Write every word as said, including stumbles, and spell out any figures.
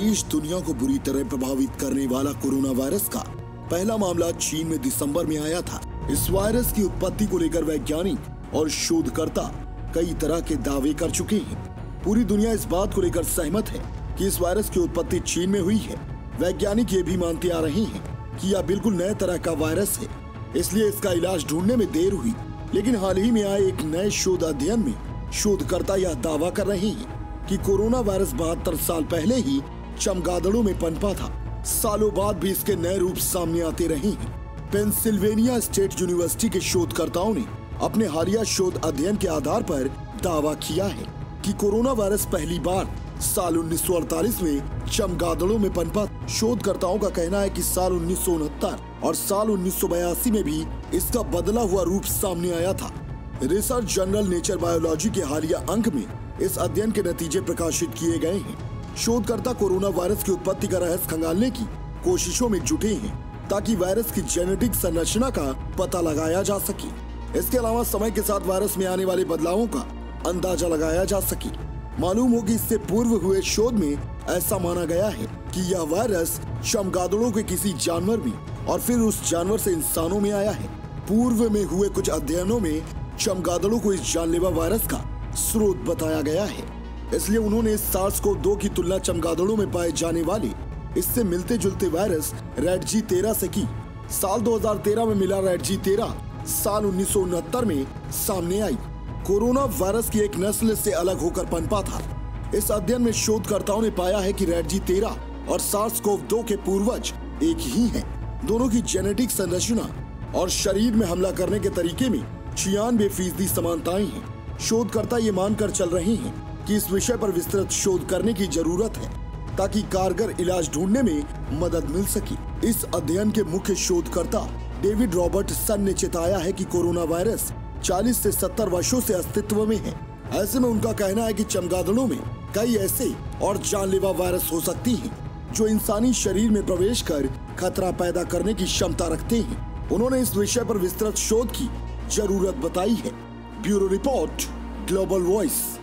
देश दुनिया को बुरी तरह प्रभावित करने वाला कोरोना वायरस का पहला मामला चीन में दिसंबर में आया था। इस वायरस की उत्पत्ति को लेकर वैज्ञानिक और शोधकर्ता कई तरह के दावे कर चुके हैं। पूरी दुनिया इस बात को लेकर सहमत है कि इस वायरस की उत्पत्ति चीन में हुई है। वैज्ञानिक ये भी मानते आ रहे हैं कि यह बिल्कुल नए तरह का वायरस है, इसलिए इसका इलाज ढूंढने में देर हुई। लेकिन हाल ही में आए एक नए शोध अध्ययन में शोधकर्ता यह दावा कर रहे हैं कि कोरोना वायरस बहत्तर साल पहले ही चमगादड़ों में पनपा था। सालों बाद भी इसके नए रूप सामने आते रहे हैं। पेंसिल्वेनिया स्टेट यूनिवर्सिटी के शोधकर्ताओं ने अपने हालिया शोध अध्ययन के आधार पर दावा किया है कि कोरोना वायरस पहली बार साल उन्नीस सौ अड़तालीस में चमगादड़ों में पनपा। शोधकर्ताओं का कहना है कि साल उन्नीस सौ उनहत्तर और साल उन्नीस सौ बयासी में भी इसका बदला हुआ रूप सामने आया था। रिसर्च जर्नल नेचर बायोलॉजी के हालिया अंक में इस अध्ययन के नतीजे प्रकाशित किए गए हैं। शोधकर्ता कोरोना वायरस की उत्पत्ति का रहस्य खंगालने की कोशिशों में जुटे हैं ताकि वायरस की जेनेटिक संरचना का पता लगाया जा सके। इसके अलावा समय के साथ वायरस में आने वाले बदलावों का अंदाजा लगाया जा सके। मालूम हो कि इससे पूर्व हुए शोध में ऐसा माना गया है कि यह वायरस चमगादड़ों के किसी जानवर में और फिर उस जानवर से इंसानों में आया है। पूर्व में हुए कुछ अध्ययनों में चमगादड़ों को इस जानलेवा वायरस का स्रोत बताया गया है, इसलिए उन्होंने सार्स कोव दो की तुलना चमगादड़ों में पाए जाने वाले इससे मिलते जुलते वायरस रेड जी तेरह से की। साल दो हज़ार तेरह में मिला रेड जी तेरह साल उन्नीस सौ उनहत्तर में सामने आई। कोरोना वायरस की एक नस्ल से अलग होकर पनपा था। इस अध्ययन में शोधकर्ताओं ने पाया है कि रेड जी तेरह और सार्स कोव दो के पूर्वज एक ही हैं। दोनों की जेनेटिक संरचना और शरीर में हमला करने के तरीके में छियानवे फीसदी समानताएं हैं। शोधकर्ता ये मानकर चल रहे हैं कि इस विषय पर विस्तृत शोध करने की जरूरत है ताकि कारगर इलाज ढूंढने में मदद मिल सके। इस अध्ययन के मुख्य शोधकर्ता डेविड रॉबर्टसन ने चेताया है कि कोरोना वायरस चालीस से सत्तर वर्षों से अस्तित्व में है। ऐसे में उनका कहना है कि चमगादड़ों में कई ऐसे और जानलेवा वायरस हो सकती हैं जो इंसानी शरीर में प्रवेश कर खतरा पैदा करने की क्षमता रखते हैं। उन्होंने इस विषय पर विस्तृत शोध की जरूरत बताई है। Bureau report, global voice.